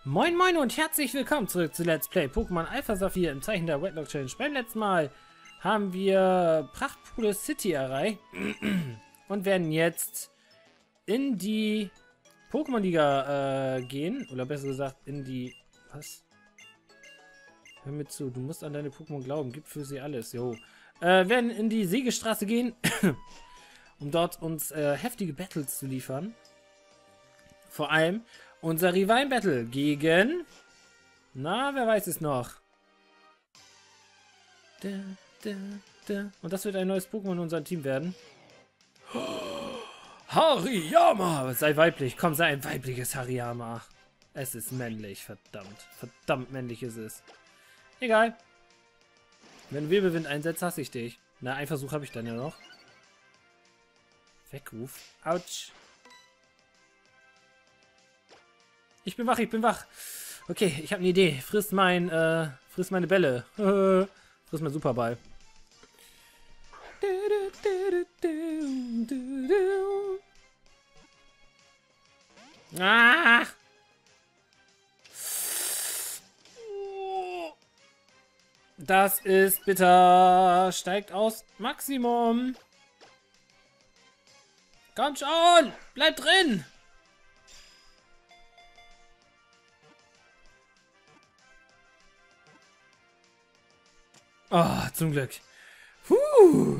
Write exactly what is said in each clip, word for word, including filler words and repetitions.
Moin moin und herzlich willkommen zurück zu Let's Play Pokémon Alpha Saphir im Zeichen der Wedlock Challenge. Beim letzten Mal haben wir Prachtpudel City erreicht und werden jetzt in die Pokémon Liga äh, gehen. Oder besser gesagt in die... Was? Hör mir zu, du musst an deine Pokémon glauben. Gib für sie alles, jo. Äh, werden in die Sägestraße gehen, um dort uns äh, heftige Battles zu liefern. Vor allem unser Rivine Battle gegen... Na, wer weiß es noch? Da, da, da. Und das wird ein neues Pokémon in unserem Team werden. Hariyama! Sei weiblich. Komm, sei ein weibliches Hariyama. Es ist männlich, verdammt. Verdammt männlich ist es. Egal. Wenn du Wirbelwind einsetzt, hasse ich dich. Na, einen Versuch habe ich dann ja noch. Weckruf. Autsch. Ich bin wach, ich bin wach. Okay, ich habe eine Idee. Friss mein, äh, friss meine Bälle. Friss mein Superball. Ah! Das ist bitter. Steigt aus Maximum. Komm schon! Bleib drin! Oh, zum Glück. Puh.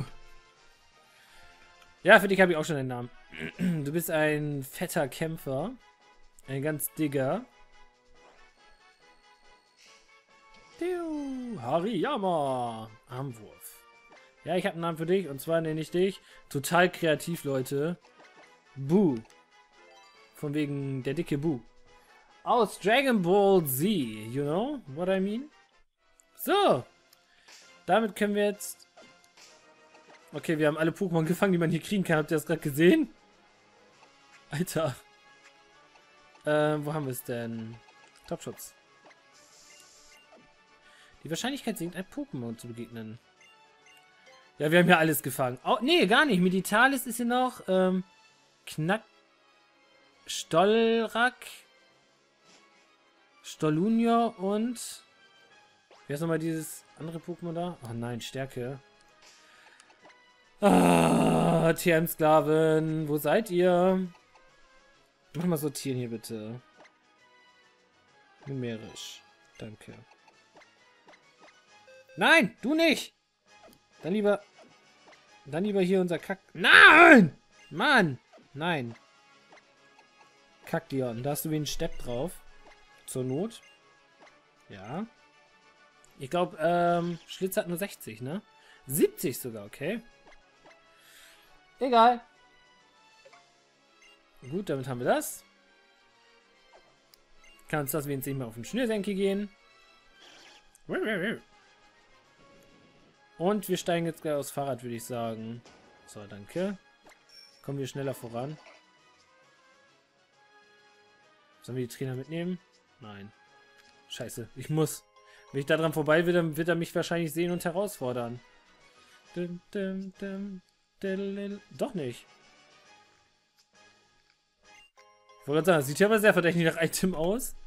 Ja, für dich habe ich auch schon einen Namen. Du bist ein fetter Kämpfer. Ein ganz dicker. Hariyama. Armwurf. Ja, ich habe einen Namen für dich. Und zwar nenne ich dich total kreativ, Leute. Boo. Von wegen der dicke Boo. Aus Dragon Ball Z. You know what I mean? So. Damit können wir jetzt... Okay, wir haben alle Pokémon gefangen, die man hier kriegen kann. Habt ihr das gerade gesehen? Alter. Äh, wo haben wir es denn? Topschutz. Die Wahrscheinlichkeit sinkt, ein Pokémon zu begegnen. Ja, wir haben ja alles gefangen. Oh, nee, gar nicht. Meditalis ist hier noch. Ähm, Knack... Stollrack. Stollunior und... Wie heißt nochmal dieses andere Pokémon da? Oh nein, Stärke. Ah, T M-Sklaven, wo seid ihr? Mach mal sortieren hier bitte. Numerisch. Danke. Nein, du nicht! Dann lieber... Dann lieber hier unser Kack... Nein! Mann! Nein. Kakdion, da hast du wie einen Stepp drauf. Zur Not. Ja. Ich glaube, ähm, Schlitz hat nur sechzig, ne? siebzig sogar, okay. Egal. Gut, damit haben wir das. Kann uns das wenigstens nicht mehr auf den Schnürsenkel gehen. Und wir steigen jetzt gleich aufs Fahrrad, würde ich sagen. So, danke. Kommen wir schneller voran. Sollen wir die Trainer mitnehmen? Nein. Scheiße, ich muss. Wenn ich da dran vorbei will, dann wird er mich wahrscheinlich sehen und herausfordern. Dum, dum, dum, dum, doch nicht. Ich wollte sagen, das sieht ja aber sehr verdächtig nach Item aus.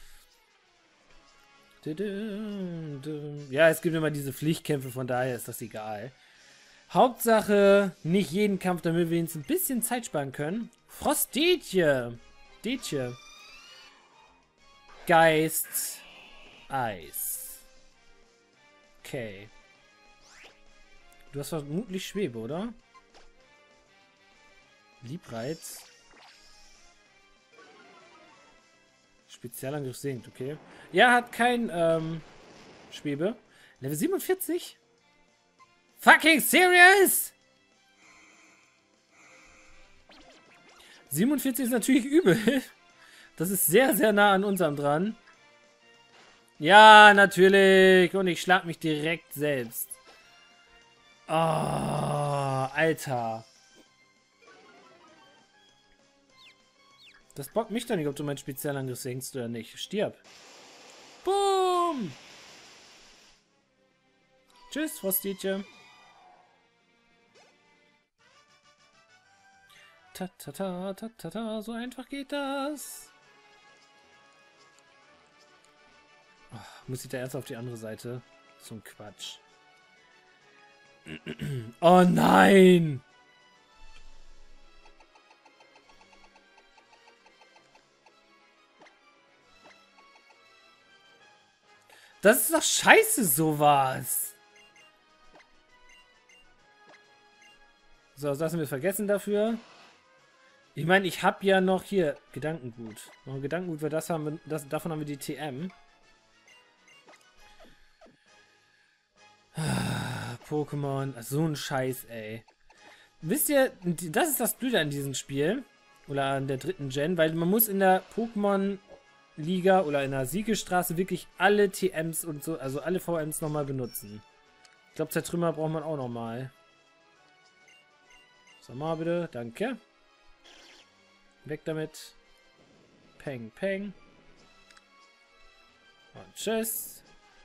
Ja, es gibt immer diese Pflichtkämpfe, von daher ist das egal. Hauptsache, nicht jeden Kampf, damit wir uns ein bisschen Zeit sparen können. Frostetje. Detje. Geist. Eis. Okay. Du hast vermutlich Schwebe, oder? Liebreiz. Spezialangriff sinkt, okay. Ja, hat kein ähm, Schwebe. Level siebenundvierzig? Fucking serious? siebenundvierzig ist natürlich übel. Das ist sehr, sehr nah an unserem dran. Ja, natürlich. Und ich schlag mich direkt selbst. Oh, Alter. Das bockt mich doch nicht, ob du meinen Spezialangriff senkst oder nicht. Stirb. Boom. Tschüss, Frostetje. Ta ta ta ta ta ta. So einfach geht das. Oh, muss ich da erst auf die andere Seite? Zum Quatsch. Oh nein! Das ist doch scheiße, sowas. So, das lassen wir vergessen dafür. Ich meine, ich habe ja noch hier Gedankengut. Noch Gedankengut, weil das haben wir, das, davon haben wir die T M. Ah, Pokémon, so ein Scheiß, ey. Wisst ihr, das ist das Blöde an diesem Spiel. Oder an der dritten Gen, weil man muss in der Pokémon-Liga oder in der Siegestraße wirklich alle T Ms und so, also alle V Ms nochmal benutzen. Ich glaube, Zertrümmer braucht man auch nochmal. So, mal bitte, danke. Weg damit. Peng, peng. Und tschüss.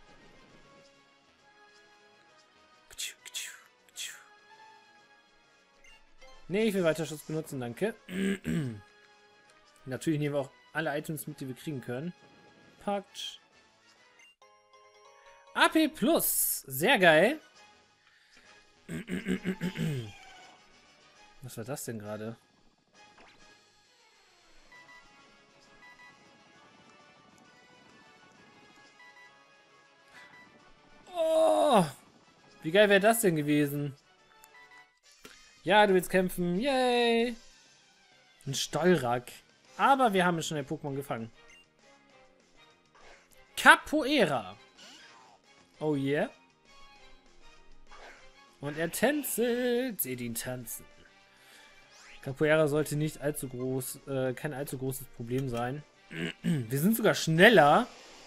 Nee, ich will weiter Schutz benutzen, danke. Natürlich nehmen wir auch alle Items mit, die wir kriegen können. Packt. A P Plus. Sehr geil. Was war das denn gerade? Oh! Wie geil wäre das denn gewesen? Ja, du willst kämpfen. Yay! Ein Stollrack. Aber wir haben schon ein Pokémon gefangen. Capoeira. Oh yeah. Und er tänzelt. Seht ihn tanzen. Capoeira sollte nicht allzu groß, äh, kein allzu großes Problem sein. Wir sind sogar schneller.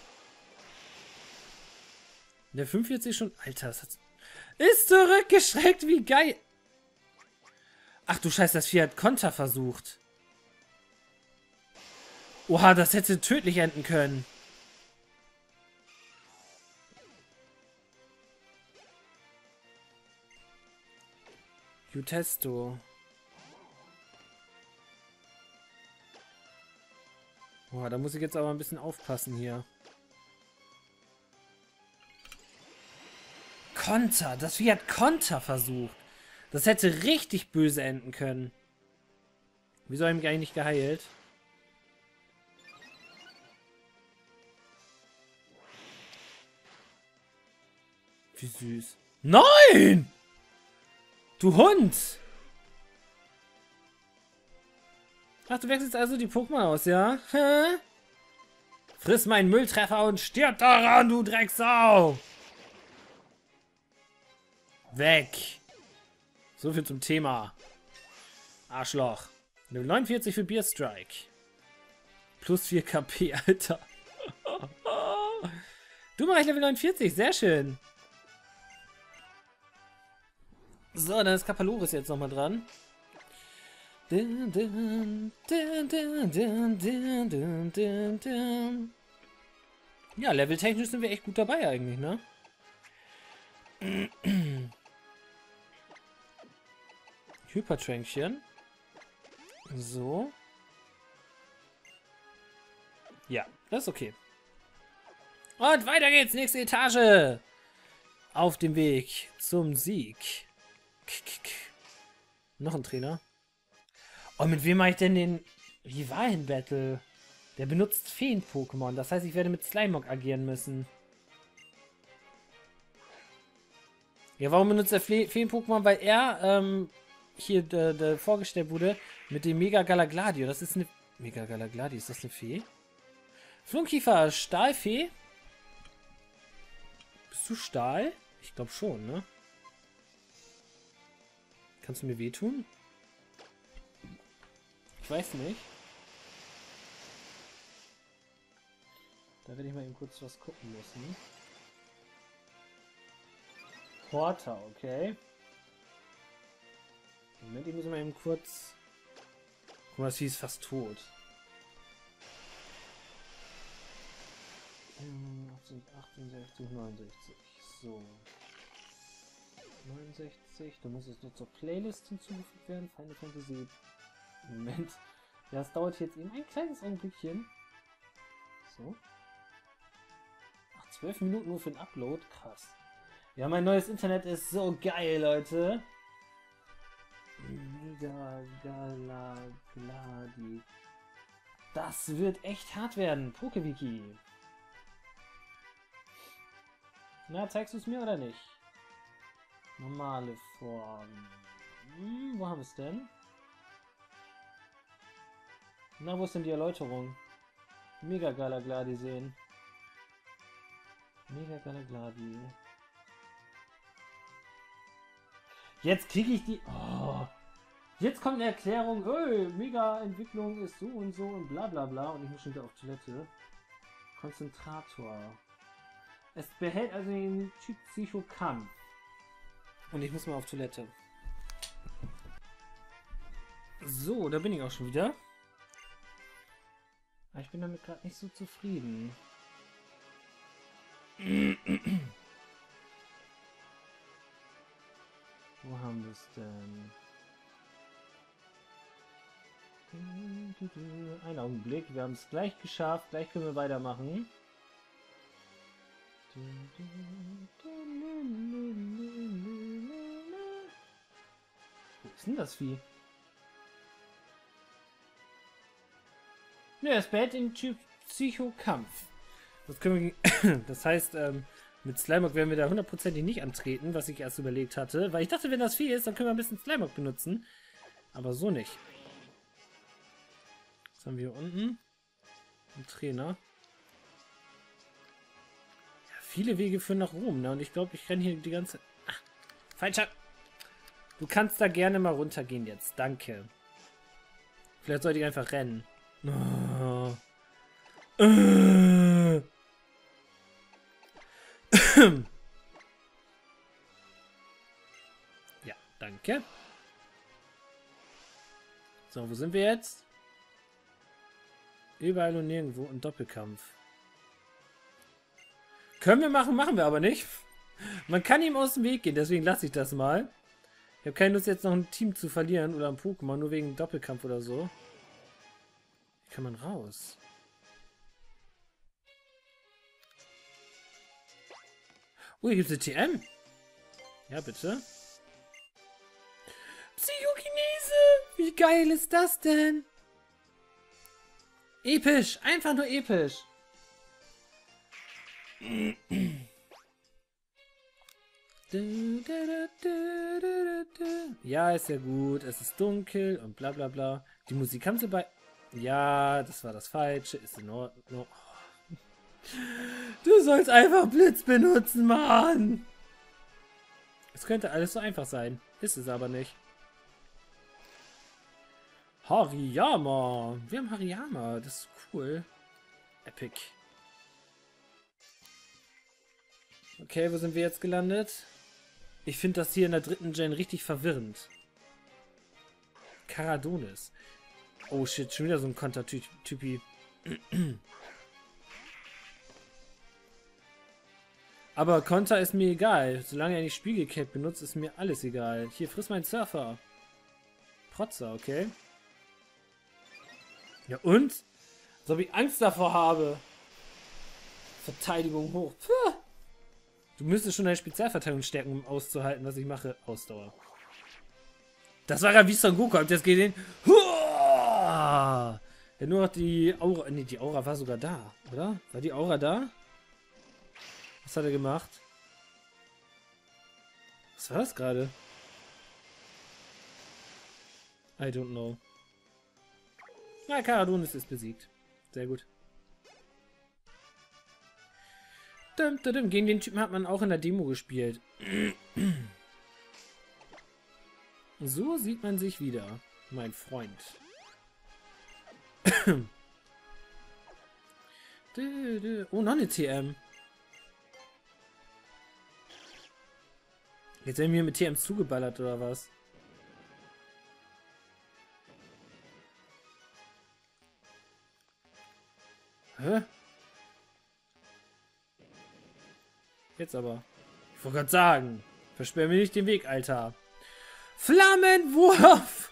Der fünfundvierzig schon. Alter, das hat's. Ist zurückgeschreckt, wie geil. Ach du Scheiße, das Vieh hat Konter versucht. Oha, das hätte tödlich enden können. Jutesto. Boah, da muss ich jetzt aber ein bisschen aufpassen hier. Konter, das Vieh hat Konter versucht. Das hätte richtig böse enden können. Wieso habe ich mich eigentlich nicht geheilt? Wie süß. Nein! Du Hund! Ach, du wechselst also die Pokémon aus, ja? Hä? Friss meinen Mülltreffer und stirb daran, du Drecksau! Weg! So viel zum Thema. Arschloch. Level neunundvierzig für Bierstrike. Plus vier K P, Alter. Du machst Level neunundvierzig, sehr schön. So, dann ist Kapaloris jetzt nochmal dran. Ja, leveltechnisch sind wir echt gut dabei eigentlich, ne? Hypertränkchen. So. Ja, das ist okay. Und weiter geht's, nächste Etage. Auf dem Weg zum Sieg. Noch ein Trainer. Oh, mit wem mache ich denn den Rivalen-Battle? Der benutzt Feen-Pokémon. Das heißt, ich werde mit Slimog agieren müssen. Ja, warum benutzt er Feen-Pokémon? Weil er ähm, hier de, de vorgestellt wurde mit dem Mega Galagladio. Das ist eine... Mega Galagladio, ist das eine Fee? Flunkiefer, Stahlfee? Bist du Stahl? Ich glaube schon, ne? Kannst du mir wehtun? Ich weiß nicht. Da werde ich mal eben kurz was gucken müssen. Porter, okay. Moment, ich muss mal eben kurz... Guck mal, das Vieh ist fast tot. achtundsechzig, neunundsechzig. So. neunundsechzig. Da muss es nur zur Playlist hinzugefügt werden. Final Fantasy. Moment. Ja, es dauert jetzt eben ein kleines Augenblickchen. So. zwölf Minuten nur für den Upload? Krass. Ja, mein neues Internet ist so geil, Leute. Mega Gala Gladi. Das wird echt hart werden. PokeWiki. Na, zeigst du es mir oder nicht? Normale Form. Hm, wo haben wir es denn? Na, wo ist denn die Erläuterung? Mega Gala Gladi sehen. Mega Gala Gladi. Jetzt kriege ich die... Oh. Jetzt kommt eine Erklärung. Öh, Mega-Entwicklung ist so und so und bla bla bla. Und ich muss schon wieder auf Toilette. Konzentrator. Es behält also den Typ Psychokampf. Und ich muss mal auf Toilette. So, da bin ich auch schon wieder. Aber ich bin damit gerade nicht so zufrieden. Wo haben wir es denn? Einen Augenblick, wir haben es gleich geschafft. Gleich können wir weitermachen. Wo ist denn das Vieh? Ne, es behält den Typ Psychokampf. Das können wir, das heißt, ähm, mit Slimeock werden wir da hundertprozentig nicht antreten, was ich erst überlegt hatte. Weil ich dachte, wenn das Vieh ist, dann können wir ein bisschen Slimeock benutzen. Aber so nicht. Was haben wir hier unten? Ein Trainer. Ja, viele Wege führen nach Rom, ne? Und ich glaube, ich renne hier die ganze... Ach, falscher! Du kannst da gerne mal runtergehen jetzt. Danke. Vielleicht sollte ich einfach rennen. Oh. Äh. Ja, danke. So, wo sind wir jetzt? Überall und nirgendwo ein Doppelkampf. Können wir machen, machen wir aber nicht. Man kann ihm aus dem Weg gehen, deswegen lasse ich das mal. Ich habe keine Lust, jetzt noch ein Team zu verlieren oder ein Pokémon, nur wegen Doppelkampf oder so. Wie kann man raus? Oh, hier gibt es eine T M. Ja, bitte. Psychokinese! Wie geil ist das denn? Episch! Einfach nur episch! Ja, ist ja gut. Es ist dunkel und bla bla bla. Die Musik haben sie bei... Ja, das war das Falsche. Ist in Ordnung. Du sollst einfach Blitz benutzen, Mann! Es könnte alles so einfach sein. Ist es aber nicht. Hariyama. Wir haben Hariyama. Das ist cool. Epic. Okay, wo sind wir jetzt gelandet? Ich finde das hier in der dritten Gen richtig verwirrend. Karadonis. Oh shit, schon wieder so ein Kontertypi. Aber Konter ist mir egal. Solange er nicht Spiegelcape benutzt, ist mir alles egal. Hier, friss mein Surfer. Protzer, okay. Ja und? Als ob ich Angst davor habe. Verteidigung hoch. Puh. Du müsstest schon deine Spezialverteidigung stärken, um auszuhalten, was ich mache. Ausdauer. Das war ja wie Son Goku. Habt ihr das gesehen? Ja, nur noch die Aura. Ne, die Aura war sogar da, oder? War die Aura da? Was hat er gemacht? Was war das gerade? I don't know. Na, Karadonis ist besiegt. Sehr gut. Dum, dum, dum. Gegen den Typen hat man auch in der Demo gespielt. So sieht man sich wieder, mein Freund. Oh, noch eine T M. Jetzt werden wir mit T Ms zugeballert, oder was? Hä? Jetzt aber. Ich wollte gerade sagen. Versperr mir nicht den Weg, Alter. Flammenwurf!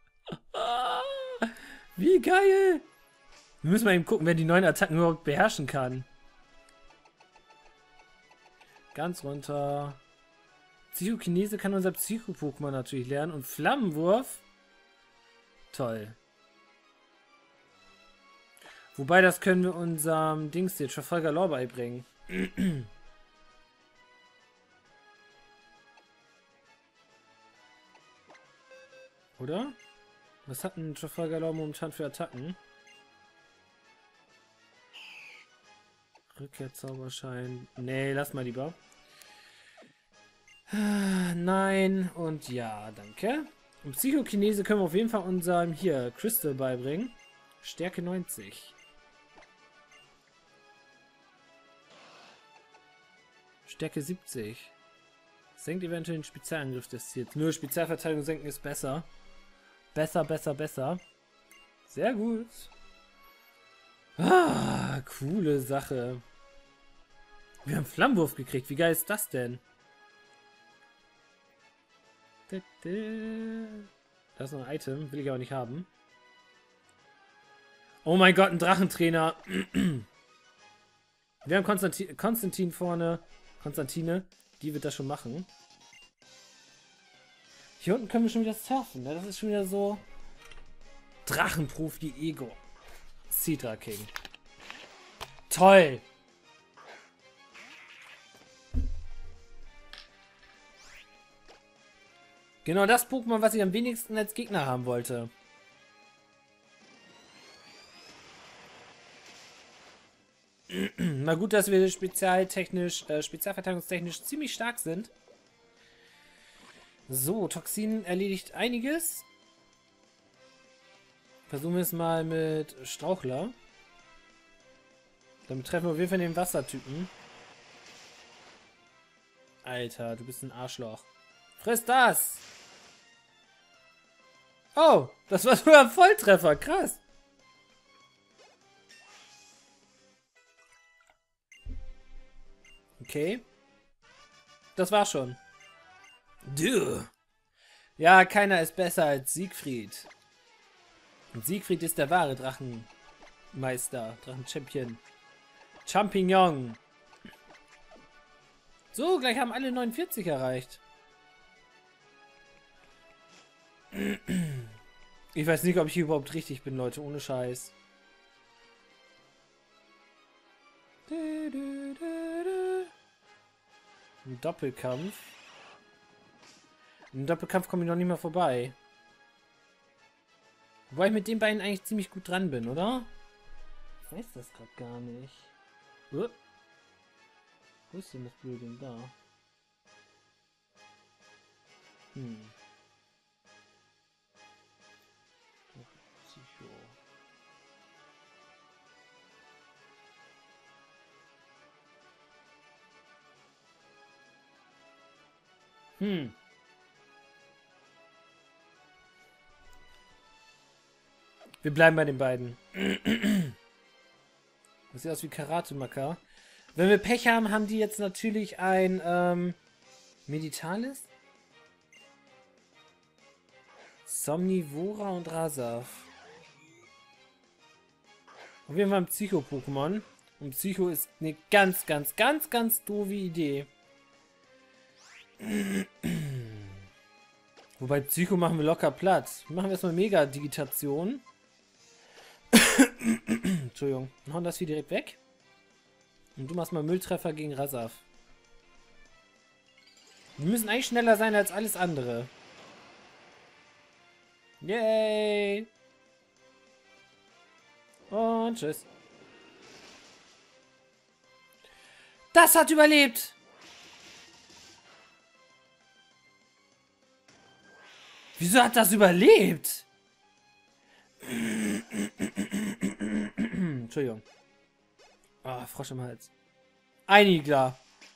Wie geil! Wir müssen mal eben gucken, wer die neuen Attacken überhaupt beherrschen kann. Ganz runter. Psychokinese kann unser Psycho-Pokémon natürlich lernen. Und Flammenwurf. Toll. Wobei, das können wir unserem Dings hier, Trafalgar Law, beibringen. Oder? Was hat ein Trafalgar Law momentan für Attacken? Rückkehrzauberschein. Nee, lass mal lieber. Nein und ja, danke. Und Psychokinese können wir auf jeden Fall unserem hier Crystal beibringen. Stärke neunzig. Stärke siebzig. Senkt eventuell den Spezialangriff des Ziels. Nur Spezialverteidigung senken ist besser. Besser, besser, besser. Sehr gut. Ah, coole Sache. Wir haben Flammenwurf gekriegt. Wie geil ist das denn? Das ist noch ein Item. Will ich aber nicht haben. Oh mein Gott, ein Drachentrainer. Wir haben Konstantin, Konstantin vorne. Konstantine. Die wird das schon machen. Hier unten können wir schon wieder surfen. Ne? Das ist schon wieder so... Drachenprofi Ego. Cedra King. Toll. Genau das Pokémon, was ich am wenigsten als Gegner haben wollte. Na gut, dass wir spezialtechnisch, äh, spezialverteidigungstechnisch ziemlich stark sind. So, Toxin erledigt einiges. Versuchen wir es mal mit Strauchler. Damit treffen wir auf jeden Fall den Wassertypen. Alter, du bist ein Arschloch. Friss das! Oh, das war sogar ein Volltreffer. Krass. Okay. Das war schon. Du. Ja, keiner ist besser als Siegfried. Und Siegfried ist der wahre Drachenmeister. Drachenchampion. Champignon. So, gleich haben alle neunundvierzig erreicht. Ich weiß nicht, ob ich hier überhaupt richtig bin, Leute. Ohne Scheiß. Ein Doppelkampf. Im Doppelkampf komme ich noch nicht mehr vorbei. Wobei ich mit den beiden eigentlich ziemlich gut dran bin, oder? Ich weiß das gerade gar nicht. Uh. Wo ist denn das Blöde da? Hm. Psycho. Hm. Wir bleiben bei den beiden. Das sieht aus wie Karate-Maka. Wenn wir Pech haben, haben die jetzt natürlich ein ähm, Meditalis, Somnivora und Rasaf. Auf jeden Fall ein Psycho-Pokémon. Und Psycho ist eine ganz, ganz, ganz, ganz doofe Idee. Wobei Psycho machen wir locker platt. Wir machen erstmal Mega-Digitation. Entschuldigung. Wir hauen das hier direkt weg. Und du machst mal Mülltreffer gegen Rasaf. Wir müssen eigentlich schneller sein als alles andere. Yay! Und tschüss. Das hat überlebt! Wieso hat das überlebt? Entschuldigung. Ah, oh, Frosch im Hals. Einigler.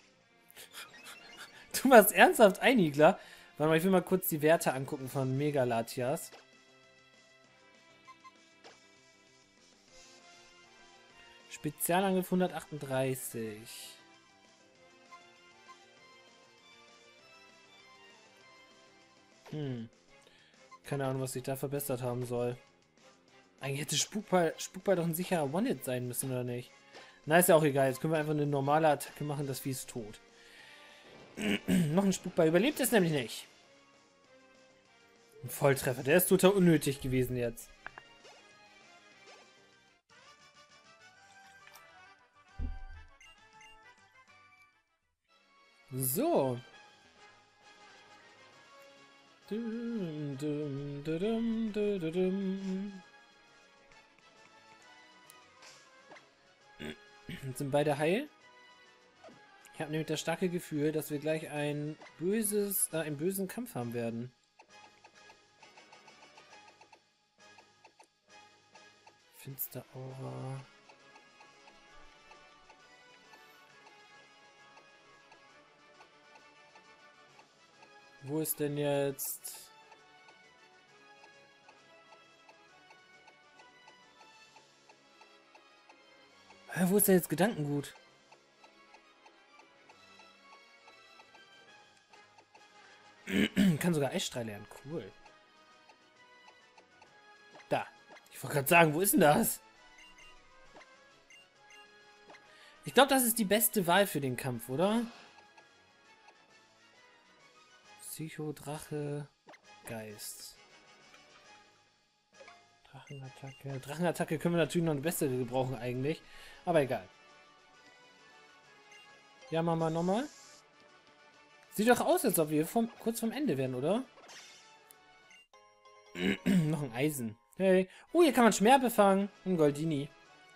Du machst ernsthaft Einigler? Warte mal, ich will mal kurz die Werte angucken von Megalatias. Spezialangriff hundertachtunddreißig. Hm. Keine Ahnung, was sich da verbessert haben soll. Eigentlich hätte Spukball, Spukball doch ein sicherer One-Hit sein müssen, oder nicht? Na, ist ja auch egal. Jetzt können wir einfach eine normale Attacke machen, das Vieh ist tot. Noch ein Spukball überlebt es nämlich nicht. Ein Volltreffer, der ist total unnötig gewesen jetzt. So. Dum, dum, dum, dum, dum, dum. Sind beide heil? Ich habe nämlich das starke Gefühl, dass wir gleich ein böses, äh, einen bösen Kampf haben werden. Finsteraura. Wo ist denn jetzt... Hä, wo ist denn jetzt Gedankengut? Kann sogar Eisstrahl lernen. Cool. Da. Ich wollte gerade sagen, wo ist denn das? Ich glaube, das ist die beste Wahl für den Kampf, oder? Psycho, Drache, Geist. Drachenattacke. Drachenattacke können wir natürlich noch eine bessere gebrauchen eigentlich. Aber egal. Ja, machen wir nochmal. Sieht doch aus, als ob wir vom, kurz vorm Ende werden, oder? Noch ein Eisen. Hey. Oh, hier kann man Schmerbe fangen. Ein Goldini.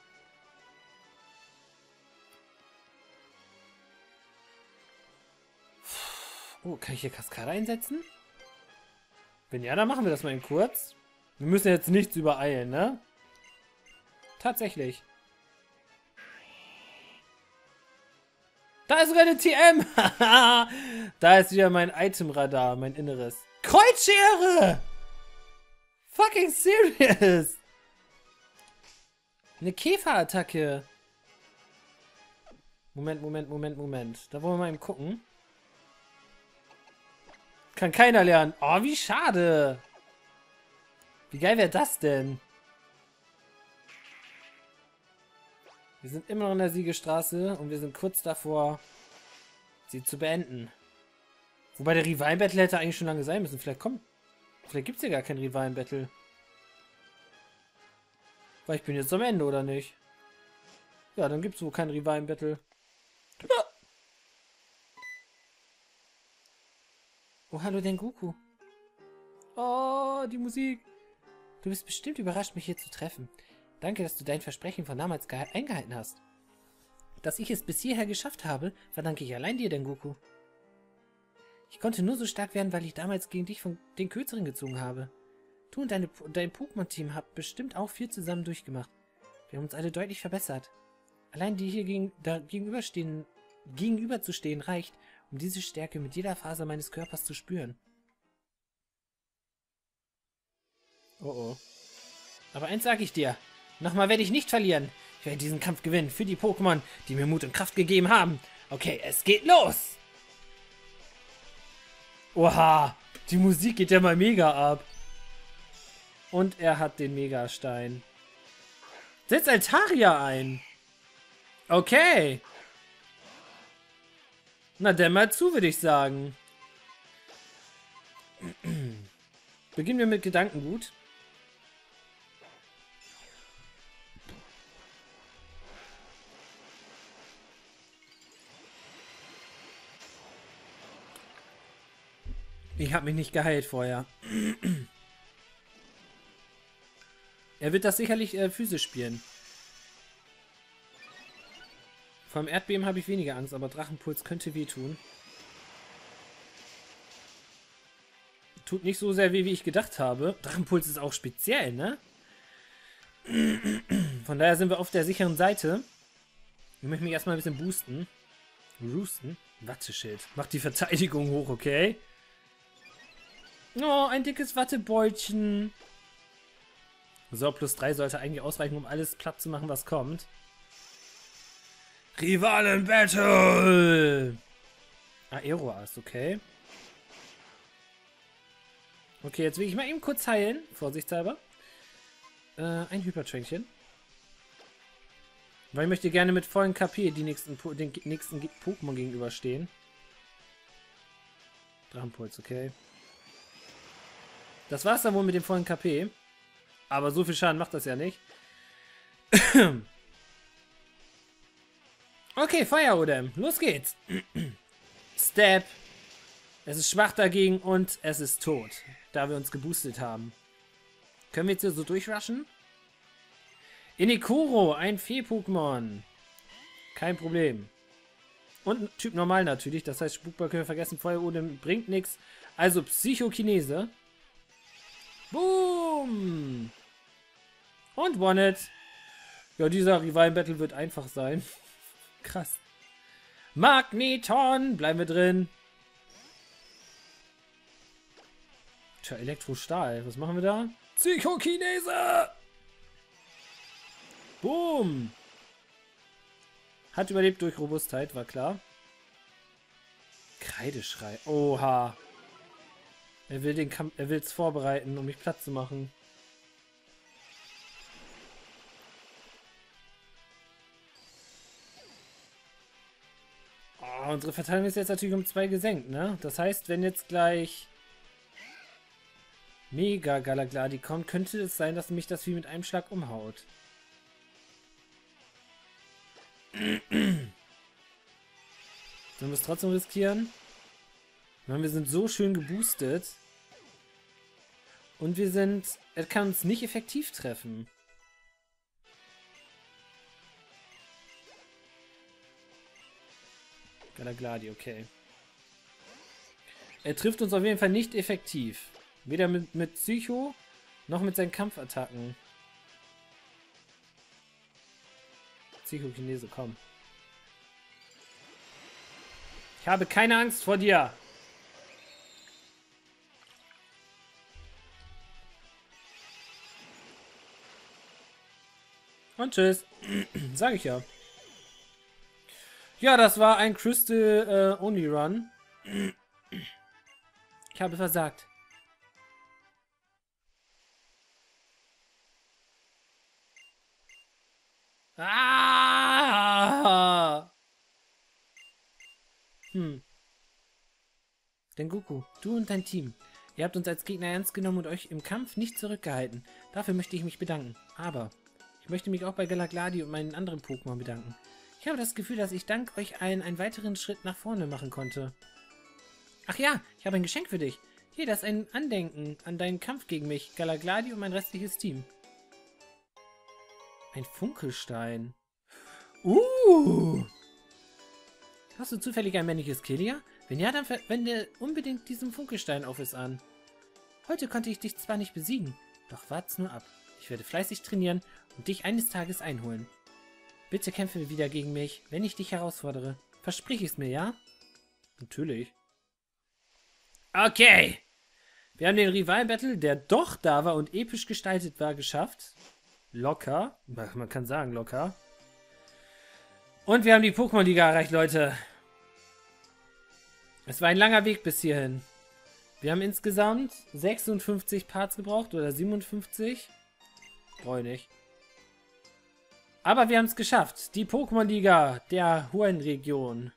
Oh, kann ich hier Kaskade einsetzen? Wenn ja, dann machen wir das mal eben kurz. Wir müssen jetzt nichts übereilen, ne? Tatsächlich. Da ist sogar eine T M! Da ist wieder mein Itemradar, mein Inneres. Kreuzschere! Fucking serious! Eine Käferattacke. Moment, Moment, Moment, Moment. Da wollen wir mal eben gucken. Kann keiner lernen. Oh, wie schade. Wie geil wäre das denn? Wir sind immer noch in der Siegestraße und wir sind kurz davor, sie zu beenden. Wobei der Rivalen-Battle hätte eigentlich schon lange sein müssen. Vielleicht kommt... Vielleicht gibt es ja gar kein Rivalen-Battle. Weil ich bin jetzt am Ende, oder nicht? Ja, dann gibt es wohl kein Rivalen-Battle. Oh, hallo, Dengoku. Oh, die Musik. Du bist bestimmt überrascht, mich hier zu treffen. Danke, dass du dein Versprechen von damals eingehalten hast. Dass ich es bis hierher geschafft habe, verdanke ich allein dir, Dengoku. Ich konnte nur so stark werden, weil ich damals gegen dich von den Kürzeren gezogen habe. Du und deine, dein Pokémon-Team habt bestimmt auch viel zusammen durchgemacht. Wir haben uns alle deutlich verbessert. Allein dir hier gegen, da gegenüberstehen, gegenüberzustehen reicht, um diese Stärke mit jeder Faser meines Körpers zu spüren. Oh oh. Aber eins sage ich dir. Nochmal werde ich nicht verlieren. Ich werde diesen Kampf gewinnen für die Pokémon, die mir Mut und Kraft gegeben haben. Okay, es geht los! Oha, die Musik geht ja mal mega ab. Und er hat den Megastein. Setzt Altaria ein. Okay. Na, dann mal zu, würde ich sagen. Beginnen wir mit Gedankengut. Ich habe mich nicht geheilt vorher. Er wird das sicherlich äh, physisch spielen. Vom Erdbeben habe ich weniger Angst, aber Drachenpuls könnte wehtun. Tut nicht so sehr weh, wie ich gedacht habe. Drachenpuls ist auch speziell, ne? Von daher sind wir auf der sicheren Seite. Ich möchte mich erstmal ein bisschen boosten. Roosten? Watteschild. Macht die Verteidigung hoch, okay? Oh, ein dickes Wattebeutchen. So, plus drei sollte eigentlich ausreichen, um alles platt zu machen, was kommt. Rivalen-Battle! Aeroas, okay. Okay, jetzt will ich mal eben kurz heilen. Vorsichtshalber. Äh, ein Hypertränkchen. Weil ich möchte gerne mit vollen K P die nächsten po den nächsten Pokémon gegenüberstehen. Drachenpuls, okay. Das war's dann wohl mit dem vollen K P. Aber so viel Schaden macht das ja nicht. Okay, Fire Odem. Los geht's. Stab. Es ist schwach dagegen und es ist tot. Da wir uns geboostet haben. Können wir jetzt hier so durchrushen? Inikoro, ein Fee-Pokémon. Kein Problem. Und Typ normal natürlich. Das heißt, Spukball können wir vergessen. Feuer Odem bringt nichts. Also Psychokinese. Boom. Und One-Hit. Ja, dieser Rivalen-Battle wird einfach sein. Krass. Magneton. Bleiben wir drin. Tja, Elektrostahl. Was machen wir da? Psychokinese. Boom. Hat überlebt durch Robustheit, war klar. Kreideschrei. Oha. Er will den Kampf, er will es vorbereiten, um mich platt zu machen. Oh, unsere Verteidigung ist jetzt natürlich um zwei gesenkt, ne? Das heißt, wenn jetzt gleich Mega Galagladi kommt, könnte es sein, dass mich das Vieh mit einem Schlag umhaut. Sollen wir es trotzdem riskieren? Ich meine, wir sind so schön geboostet. Und wir sind... Er kann uns nicht effektiv treffen. Galagladi, okay. Er trifft uns auf jeden Fall nicht effektiv. Weder mit, mit Psycho, noch mit seinen Kampfattacken. Psychokinese, komm. Ich habe keine Angst vor dir. Und tschüss. Sag ich ja. Ja, das war ein Crystal äh, Only Run. Ich habe versagt. Ah! Hm. Dengoku, du und dein Team. Ihr habt uns als Gegner ernst genommen und euch im Kampf nicht zurückgehalten. Dafür möchte ich mich bedanken. Aber ich möchte mich auch bei Galagladi und meinen anderen Pokémon bedanken. Ich habe das Gefühl, dass ich dank euch allen einen weiteren Schritt nach vorne machen konnte. Ach ja, ich habe ein Geschenk für dich. Hier, das ist ein Andenken an deinen Kampf gegen mich, Galagladi und mein restliches Team. Ein Funkelstein. Uh! Hast du zufällig ein männliches Killia? Wenn ja, dann verwende unbedingt diesen Funkelstein auf es an. Heute konnte ich dich zwar nicht besiegen, doch wart's nur ab. Ich werde fleißig trainieren und dich eines Tages einholen. Bitte kämpfe wieder gegen mich, wenn ich dich herausfordere. Versprich es mir, ja? Natürlich. Okay. Wir haben den Rival-Battle, der doch da war und episch gestaltet war, geschafft. Locker. Man kann sagen locker. Und wir haben die Pokémon-Liga erreicht, Leute. Es war ein langer Weg bis hierhin. Wir haben insgesamt sechsundfünfzig Parts gebraucht oder siebenundfünfzig. Brauche ich nicht. Aber wir haben es geschafft. Die Pokémon-Liga der Hoenn-Region.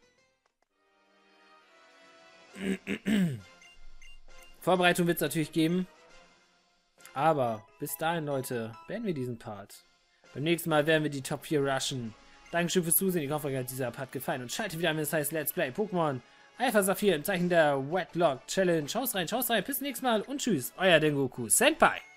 Vorbereitung wird es natürlich geben. Aber bis dahin, Leute, beenden wir diesen Part. Beim nächsten Mal werden wir die Top vier rushen. Dankeschön fürs Zusehen. Ich hoffe, euch hat dieser Part gefallen. Und schaltet wieder ein, wenn es heißt Let's Play Pokémon Alpha Saphir im Zeichen der Wetlock Challenge. Schaut rein, schaut rein. Bis zum nächsten Mal und tschüss. Euer Dengoku Senpai.